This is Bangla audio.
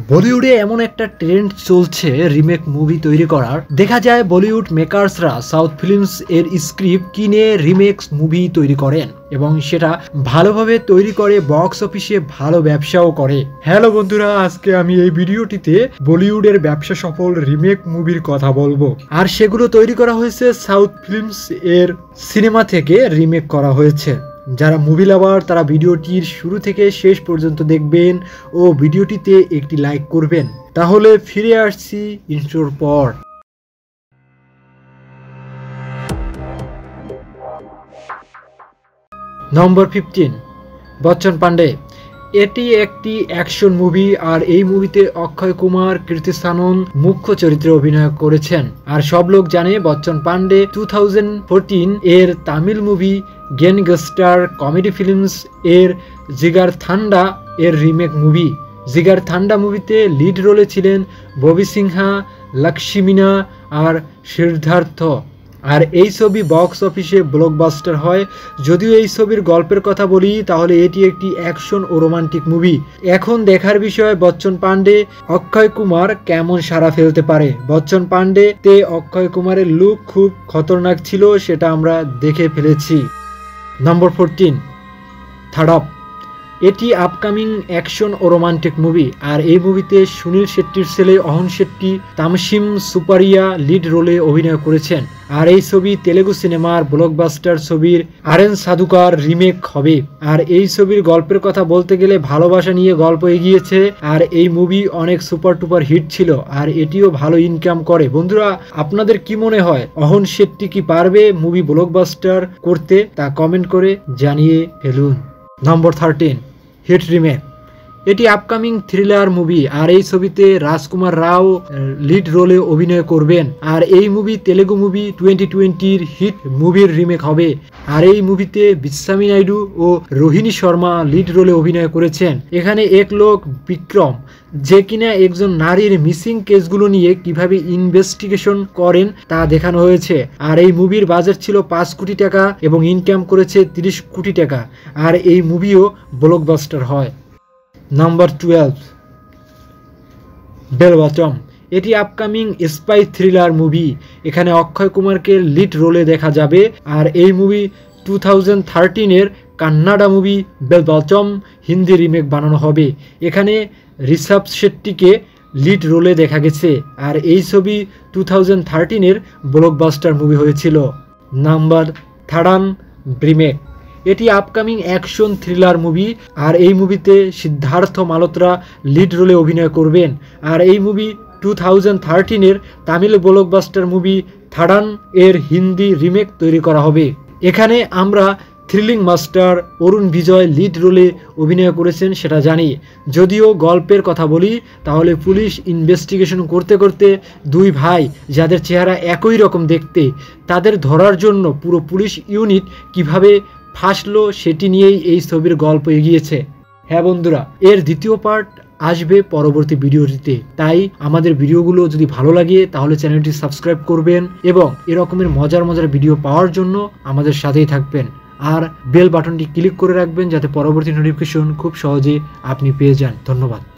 বলিউডে এমন একটা ট্রেন্ড চলছে রিমেক মুভি তৈরি করার। দেখা যায় বলিউড মেকার্সরা সাউথ ফিল্মস এর স্ক্রিপ্ট কিনে রিমেক্স মুভি তৈরি করেন এবং সেটা ভালোভাবে তৈরি করে বক্স অফিসে ভালো ব্যবসাও করে। হ্যালো বন্ধুরা, আজকে আমি এই ভিডিওটিতে বলিউডের ব্যবসা সফল রিমেক মুভির কথা বলবো। আর সেগুলো তৈরি করা হয়েছে সাউথ ফিল্মস এর সিনেমা থেকে রিমেক করা হয়েছে। যারা মুভি লাভার তারা ভিডিওটির শুরু থেকে শেষ পর্যন্ত দেখবেন ও ভিডিওটিতে একটি লাইক করবেন। তাহলে ফিরে আসছি ইন্ট্রোর পর। নম্বর 15, বচ্চন পান্ডে। এটি একটি অ্যাকশন মুভি আর এই মুভিতে অক্ষয় কুমার, কীর্তি সানন মুখ্য চরিত্রে অভিনয় করেছেন। আর সব লোক জানে বচ্চন পান্ডে 2014 এর Tamil movie gangster comedy films এর জিগার থান্ডা এর রিমেক মুভি। জিগার থান্ডা মুভিতে লিড রোলে ছিলেন ববি সিংহা, লক্ষ্মীমিনা আর সিদ্ধার্থ। আর এই ছবি বক্স অফিসে ব্লকবাস্টার হয়। যদিও এই ছবির গল্পের কথা বলি তাহলে এটি একটি অ্যাকশন ও রোমান্টিক মুভি। এখন দেখার বিষয় বচ্চন পান্ডে অক্ষয় কুমার কেমন সাড়া ফেলতে পারে। বচ্চন পান্ডে তে অক্ষয় কুমারের লুক খুব খতরনাক ছিল, সেটা আমরা দেখে ফেলেছি। Number 14, third. এটি আপকামিং অ্যাকশন ও রোমান্টিক মুভি। আর এই মুভিতে সুনীল শেট্টির ছেলে অহন শেট্টি, তামসিম সুপারিয়া লিড রোলে অভিনয় করেছেন। আর এই ছবি তেলেগু সিনেমার ব্লকবাস্টার ছবির আরেন সাধুকার রিমেক হবে। আর এই ছবির গল্পের কথা বলতে গেলে ভালোবাসা নিয়ে গল্প এগিয়েছে। আর এই মুভি অনেক সুপার টুপার হিট ছিল আর এটিও ভালো ইনকাম করে। বন্ধুরা, আপনাদের কি মনে হয় অহন শেট্টি কি পারবে মুভি ব্লকবাস্টার করতে? তা কমেন্ট করে জানিয়ে ফেলুন। Number 13, hit remake. এটি আপকামিং থ্রিলার মুভি আর এই ছবিতে রাজকুমার রাও লিড রোলে অভিনয় করবেন। আর এই মুভি তেলেগু মুভি 2020 হিট মুভির রিমেক হবে। আর এই মুভিতে বিশ্বামী নাইডু ও রোহিণী শর্মা লিড রোলে অভিনয় করেছেন। এখানে এক লোক বিক্রম, যে কিনা একজন নারীর মিসিং কেসগুলো নিয়ে কিভাবে ইনভেস্টিগেশন করেন তা দেখানো হয়েছে। আর এই মুভির বাজেট ছিল 5 কোটি টাকা এবং ইনকাম করেছে 30 কোটি টাকা। আর এই মুভিও ব্লকবাস্টার হয়। Number 12, Bell Bottom. এটি আপকামিং স্পাই থ্রিলার মুভি। এখানে অক্ষয় কুমারকে লিড রোলে দেখা যাবে। আর এই মুভি 2013 এর Kannada movie Bell Bottom Hindi remake বানানো হবে। এখানে ঋষভ শেট্টিকে লিড রোলে দেখা গেছে। আর এই ছবি 2013 এর ব্লকবাস্টার মুভি হয়েছিল। Number 13, remake. এটি আপকামিং অ্যাকশন থ্রিলার মুভি। আর এই মুভিতে সিদ্ধার্থ মালহোত্রা লিড রোলে অভিনয় করবেন। আর এই মুভি 2013 এর তামিল ব্লকবাস্টার মুভি থাড়ান এর হিন্দি রিমেক তৈরি করা হবে। এখানে আমরা thrilling master Arun Vijay lead রোলে অভিনয় করেছেন সেটা জানি। যদিও গল্পের কথা বলি তাহলে পুলিশ ইনভেস্টিগেশন করতে করতে দুই ভাই যাদের চেহারা একই রকম দেখতে, তাদের ধরার জন্য পুরো পুলিশ ইউনিট কিভাবে ফাঁসলো সেটি নিয়েই এই ছবির গল্প এগিয়েছে। হ্যাঁ বন্ধুরা, এর দ্বিতীয় পার্ট আসবে পরবর্তী ভিডিওটিতে। তাই আমাদের ভিডিওগুলো যদি ভালো লাগে তাহলে চ্যানেলটি সাবস্ক্রাইব করবেন এবং এরকমের মজার মজার ভিডিও পাওয়ার জন্য আমাদের সাথেই থাকবেন। আর বেল বাটনটি ক্লিক করে রাখবেন যাতে পরবর্তী নোটিফিকেশন খুব সহজে আপনি পেয়ে যান। ধন্যবাদ।